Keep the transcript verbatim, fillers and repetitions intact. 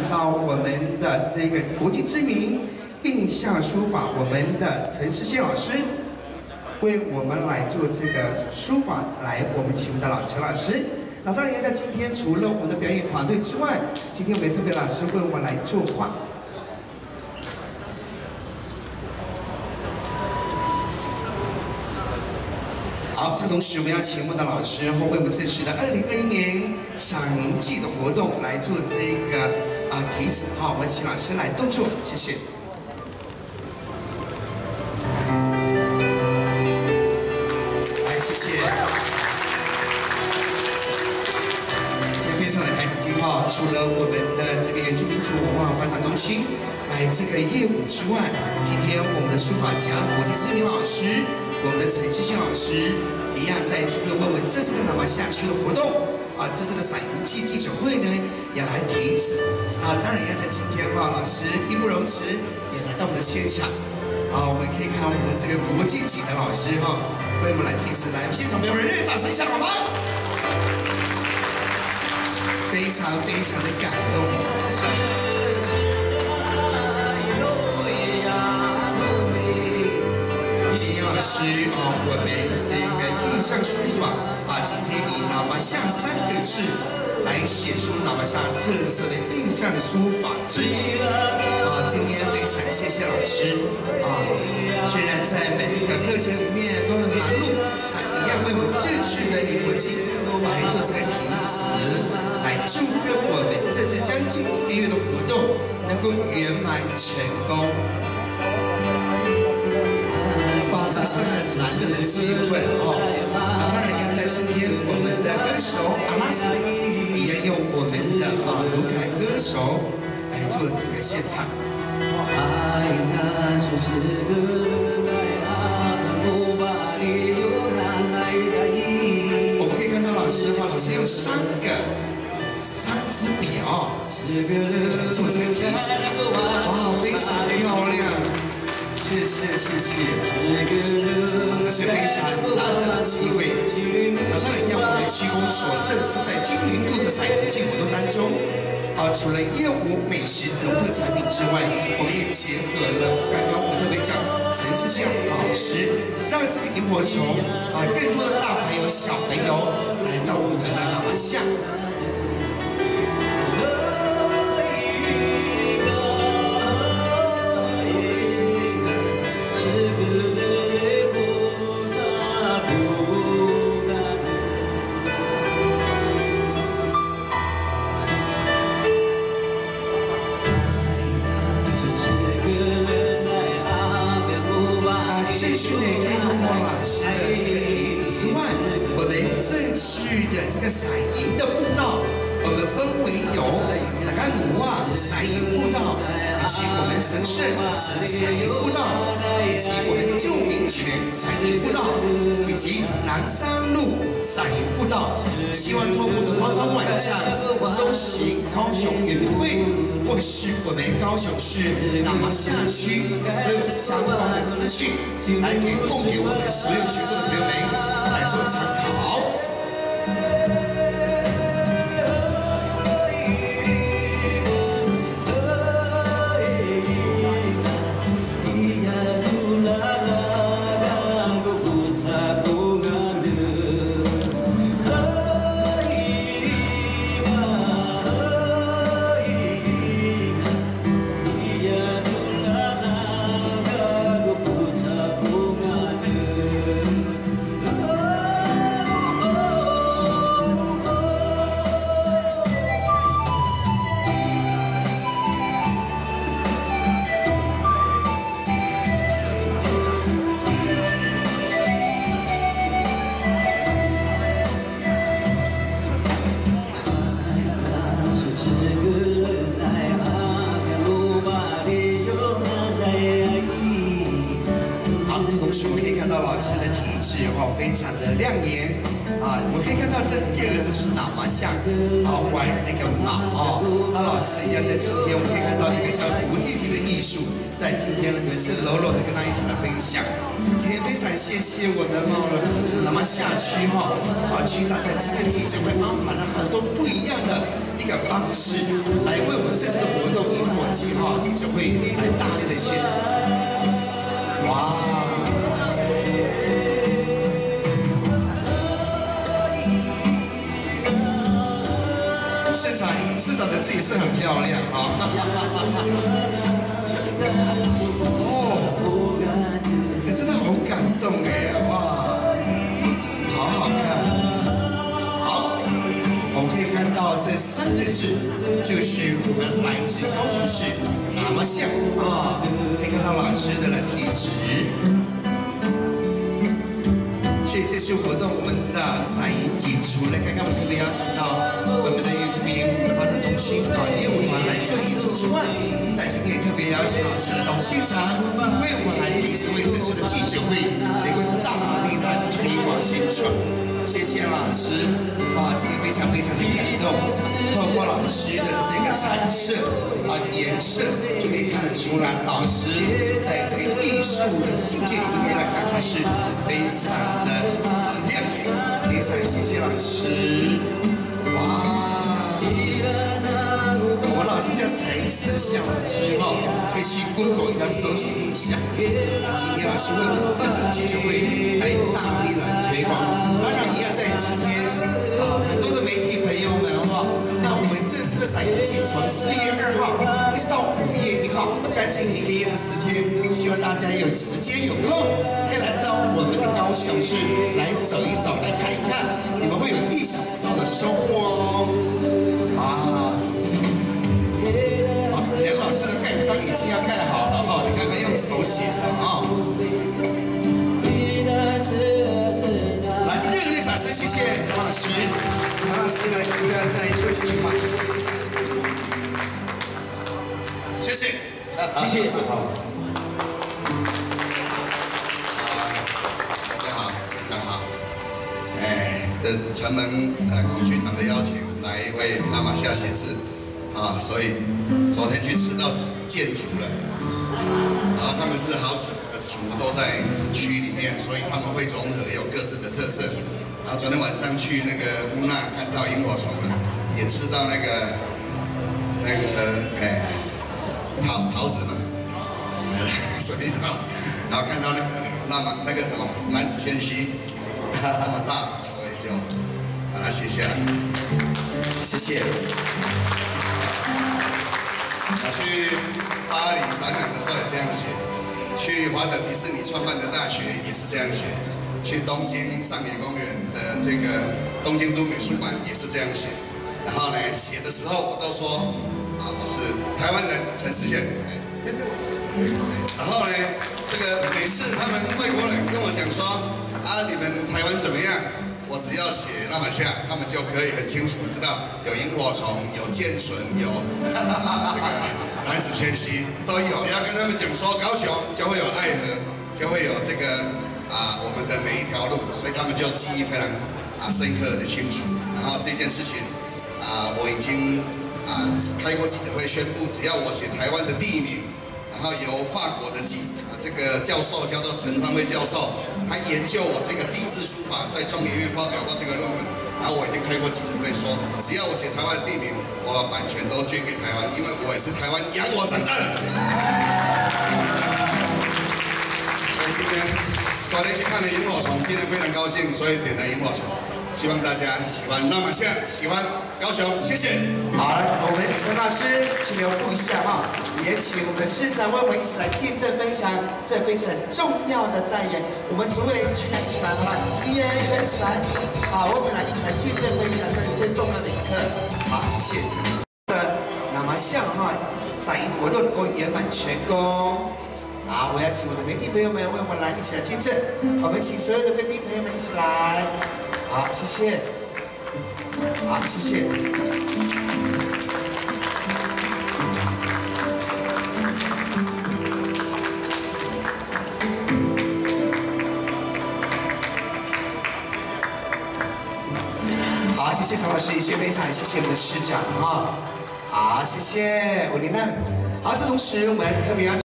到我们的这个国际知名印象书法，我们的陈世宪老师为我们来做这个书法，来我们请我们的老陈老师。那当然也在今天，除了我们的表演团队之外，今天我们特别老师为我们来作画。 好，这同时我们要请我们的老师后为我们这次的二零二一年赏银季的活动来做这个啊、呃、题词哈，我们请老师来动作，谢谢。来，谢谢。今天非常的开心哈，除了我们的这个原住民族文化发展中心来这个业务之外，今天我们的书法家国际知名老师。 我们的陈世宪老师一样，在今天为我们这次的南华夏区的活动啊，这次的赏银季记者会呢，也来题词啊。当然也在今天哈，老师义不容辞也来到我们的现场啊。我们可以看我们的这个国际级的老师哈，为我们来题词，来现场朋友们热烈掌声一下好吗？非常非常的感动。 今天老师啊，我们这个印象书法啊，今天以“喇嘛像”三个字来写出喇嘛像特色的印象书法字啊。今天非常谢谢老师啊，虽然在每一个课程里面都很忙碌，啊，一样为我们这次的离国际来做这个题词，来祝贺我们这次将近一个月的活动能够圆满成功。 这是很难得的机会哦，那当然要在今天我们的歌手阿拉斯，也有我们的啊卢凯歌手来做这个现场。我们可以看到老师哈，老师用三个三支笔哦，这个来做这个题词，哇，非常漂亮。 谢谢谢谢，啊，这是非常难得的机会。那当然，让我们区公所这次在今年度的赏银季活动当中，啊，除了业务、美食、农特产品之外，我们也结合了刚刚我们特别讲陈世宪老师，让这个萤火虫啊，更多的大朋友、小朋友来到我们的喇嘛像。 这次呢，可以通过老师的这个题子之外，我们这次的这个赏银的步道，我们分为有大家努啊赏银步道，以及我们神圣子赏银步道，以及我们旧民泉赏银步道，以及南山路赏银步道。希望透过我们的官方网站搜寻高雄圆明会，或是我们高雄市喇嘛夏区都有相关的资讯。 来给供给我们所有全国的朋友们来做参考。非常的亮眼啊！我们可以看到这第二个字就是喇嘛像啊，玩那个马啊。那老师一样在今天，我们可以看到一个叫国际级的艺术，在今天赤裸裸的跟大家一起来分享。今天非常谢谢我们的喇嘛夏区哈啊区长在今天记者会安排了很多不一样的一个方式，来为我们这次的活号记者会来大力的献，哇！市长市长的字也是很漂亮啊！哦，哎，真的好感动哎，哇，好好看。好，我们可以看到这三个字，就是我们来自高雄市那么像啊，可以看到老师的题词。所以这次活动，我们的散银季除了刚刚我们特别邀请到我们的原住民文化发展中心啊业务团来做演出之外，在今天特别邀请老师来到现场，为我们来提词为这次的记者会能够大力的来推广宣传。谢谢老师，哇，今天非常非常的感动。透过老师的这个彩色啊颜色，就可以看得出来，老师在这个艺术的境界里面可以来讲出是非常的亮眼。非常谢谢老师，哇！我们老师叫陈思祥老师哈，可以去 Google 一下搜寻一下。今天老师为我们这次的记者会来大力来推广，当然也要在今天啊很多的媒体朋友们哈，那我们这次的散银季从四月二号一直到五月一号，将近一个月的时间，希望大家有时间有空可以来到我们的高雄市来走一走，来看一看，你们会有意想不到的收获哦。啊！连老师的盖章已经要盖好了哈，你看看用手写的啊。来，热烈掌声，谢谢陈老师。陈老师来，不要再说几句话。谢谢， 谢谢。好。 大家好，市长好。哎，这承蒙呃孔局长的邀请，来为拉玛夏写字。啊，所以昨天去吃到建筑了，然后他们是好几个族都在区里面，所以他们会融合，有各自的特色。然后昨天晚上去那个乌纳看到萤火虫了，也吃到那个那个哎桃桃子嘛，水蜜桃，然后看到那个那么那个什么男子千禧这么大，所以就把它写下来，谢谢。我去巴黎展览的时候也这样写，去华特迪士尼创办的大学也是这样写，去东京上野公园的这个东京都美术馆也是这样写。然后呢，写的时候我都说啊，我是台湾人陈思贤。然后呢，这个每次他们外国人跟我讲说啊，你们台湾怎么样？我只要写拉玛夏，他们就可以很清楚知道有萤火虫、有剑笋、有啊这个男子千禧都有。只要跟他们讲说高雄就会有爱河，就会有这个啊我们的每一条路，所以他们就记忆非常啊深刻的清楚。然后这件事情啊，我已经啊开过记者会宣布，只要我写台湾的地名，然后由法国的记啊这个教授叫做陈方威教授。他研究我这个地质书法，在中研院发表过这个论文，然后我已经开过记者会说，只要我写台湾的地名，我把版权都捐给台湾，因为我也是台湾养我长大的。所以今天昨天去看了萤火虫，今天非常高兴，所以点了萤火虫，希望大家喜欢拉玛夏，喜欢高雄，谢谢。 好，我们陈老师请留步一下哈。也请我们的市长为我们一起来见证分享这非常重要的代言。我们诸位区长一起来，好了，预约预约一起来，好，我们来一起来见证分享这最重要的一刻。好，谢谢。的那么像哈散银活动能够圆满成功。好，我要请我的媒体朋友们为我们来一起来见证。我们请所有的贵宾朋友们一起来。好，谢谢。好，谢谢。好，谢谢陈老师，也谢非常谢谢我们的市长哈。好，谢谢我琳娜。好，这同时我们特别要。